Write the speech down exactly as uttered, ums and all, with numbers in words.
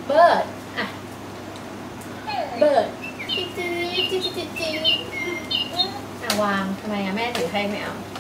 เบิร์ดอ่ะเบิร์ดจิ๊ดจิ๊ดจิ๊ดจิ๊ดจิ๊ดอ่ะวางทำไมอ่ะแม่ถือให้ไม่เอา